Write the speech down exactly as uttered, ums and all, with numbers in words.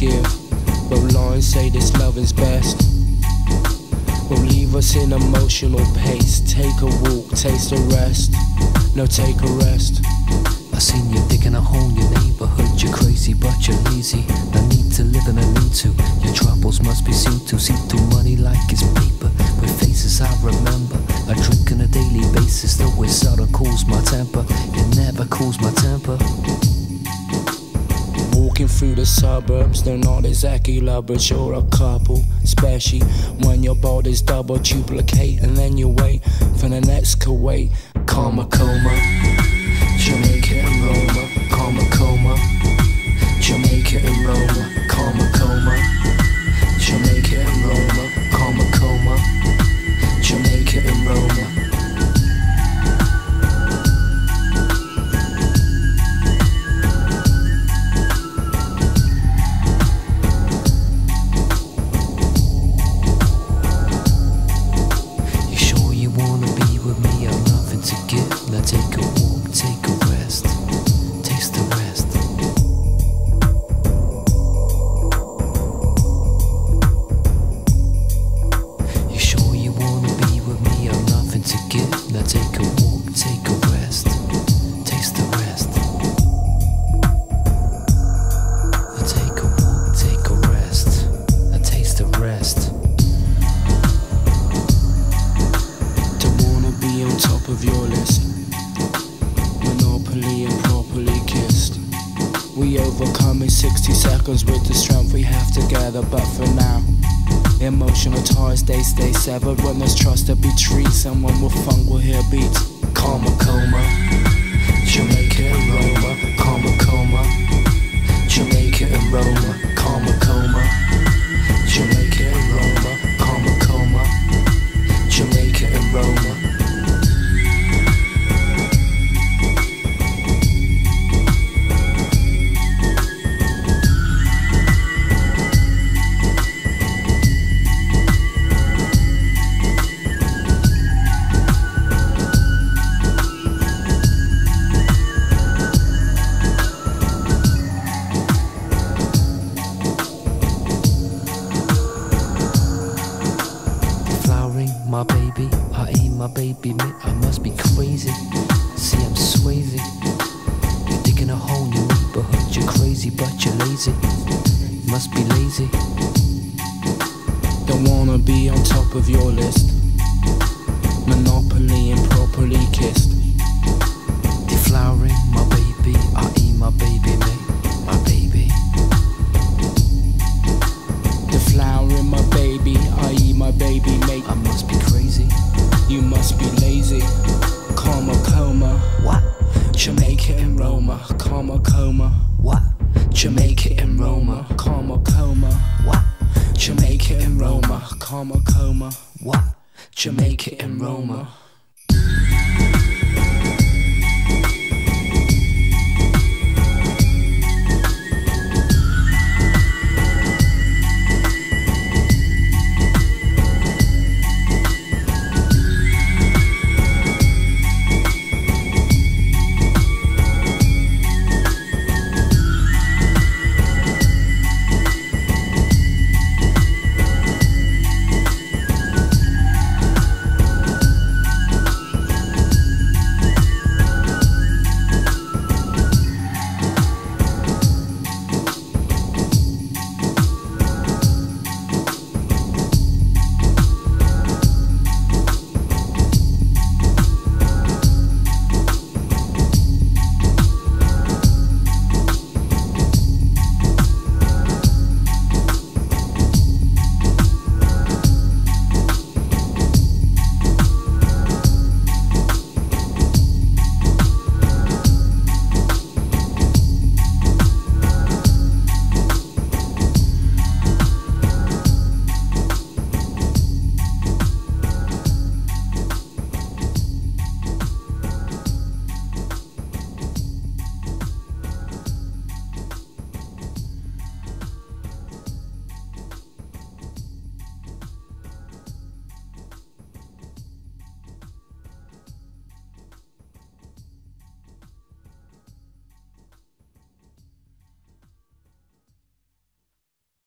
give, but lions say this love is best. Will leave us in emotional pace. Take a walk, taste a rest. No, take a rest. I seen you digging a hole in your neighborhood. You're crazy but you're lazy. No need to live in a need to. Your troubles must be seen to. See through money like it's paper. With faces I remember. I drink on a daily basis. Though it seldom cools my temper. It never cools my temper. Walking through the suburbs, they're not exactly lovers. You're a couple, especially when your body's double duplicate. And then you wait for the next Kuwait. Karma coma, Jamaica and Roma. Karma coma, Jamaica and Roma. Karma coma, Jamaica and Roma. Karma coma, Jamaica and Roma. Take a walk, take a rest, taste the rest. You sure you wanna be with me? I've nothing to give. Now take a walk, take a rest, taste the rest. Now take a walk, take a rest, and taste the rest. Don't wanna be on top of your list. Monopoly and properly kissed. We overcome in sixty seconds with the strength we have together. But for now, emotional ties, they stay severed. When there's trust to be treated, someone with funk will hear beats. Karma coma, Jamaica and Roma. Karma coma, Jamaica and Roma. Karma coma, Jamaica and Roma. Karma coma, Jamaica and Roma. My baby, I ain't my baby, me, I must be crazy. See, I'm swayzy. You're digging a hole in your neighborhood. You're crazy, but you're lazy. Must be lazy. Don't wanna be on top of your list. Monopoly and properly kissed. Deflowering, my baby, I ain't my baby, me, my baby. Deflowering, my baby, I eat my baby, mate. I must be crazy. You must be lazy. Karma coma. What? Jamaica and Roma. Karma coma. What? Jamaica and Roma. Karma coma. What? Jamaica and Roma. Karma coma. What? Jamaica and Roma.